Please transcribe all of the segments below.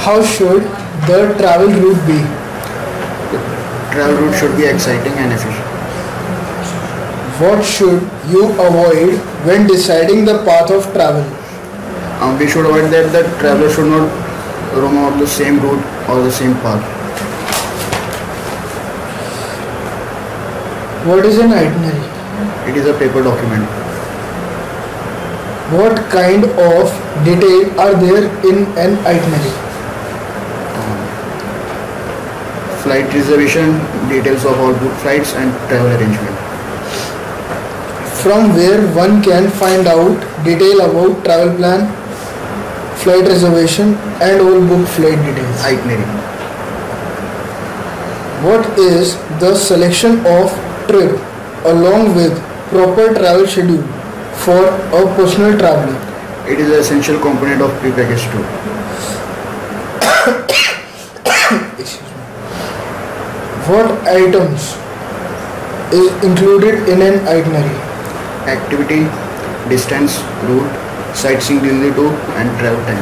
How should the travel route be? Travel route should be exciting and efficient. What should you avoid when deciding the path of travel? We should avoid that the traveler should not roam out the same route or the same path. What is an itinerary? It is a paper document. What kind of detail are there in an itinerary? Flight reservation, details of all booked flights and travel arrangement. From where one can find out detail about travel plan, flight reservation and all book flight details. Itinerary. What is the selection of trip along with proper travel schedule for a personal traveler? It is an essential component of pre-packaged tour. What items is included in an itinerary? Activity, distance, route, sightseeing during the tour and travel time.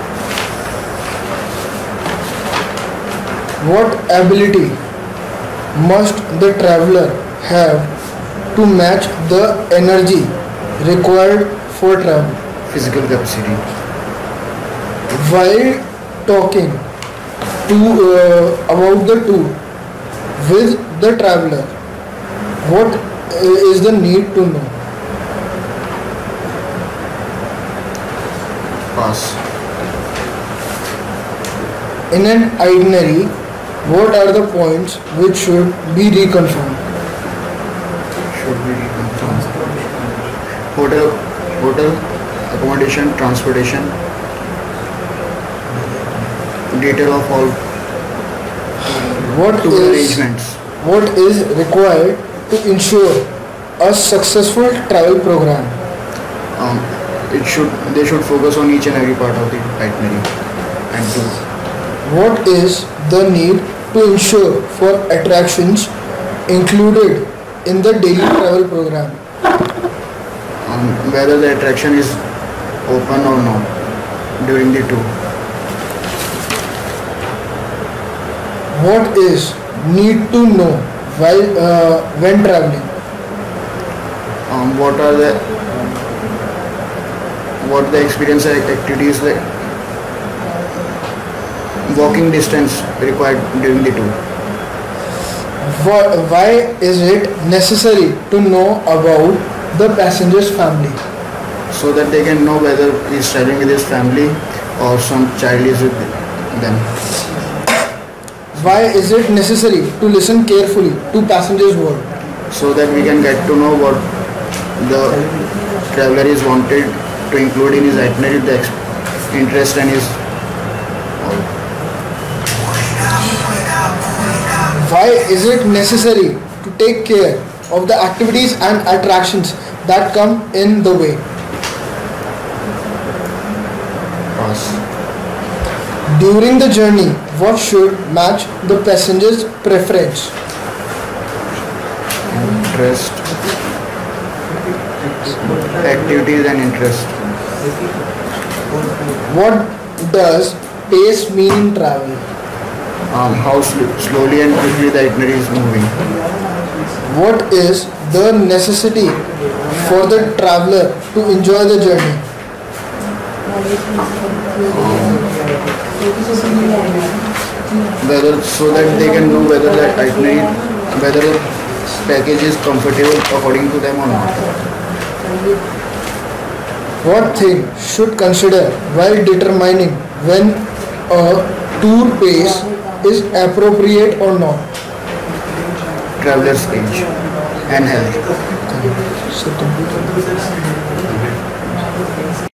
What ability must the traveler have to match the energy required for travel? Physical capacity. While talking about the tour with the traveler, what is the need to know? Pass. In an itinerary, what are the points which should be reconfirmed? Should be reconfirmed. Hotel, accommodation, transportation, detail of all tour arrangements. What is required to ensure a successful travel program? They should focus on each and every part of the itinerary and tour. What is the need to ensure for attractions included in the daily travel program? Whether the attraction is open or not during the tour. What is need to know while when traveling? What the experience activities like walking distance required during the tour. Why is it necessary to know about the passenger's family? So that they can know whether he is traveling with his family or some child is with them. Why is it necessary to listen carefully to passengers' word? So that we can get to know what the traveler is wanted to include in his itinerary, the interest and his all. Why is it necessary to take care of the activities and attractions that come in the way? Pass. During the journey, what should match the passenger's preference? Interest, activities and interest. What does pace mean in travel? How slowly and quickly the itinerary is moving. What is the necessity for the traveler to enjoy the journey? Whether so that they can know whether the itinerary, whether the package is comfortable according to them or not. What thing should consider while determining when a tour pace is appropriate or not? Traveler's age and health.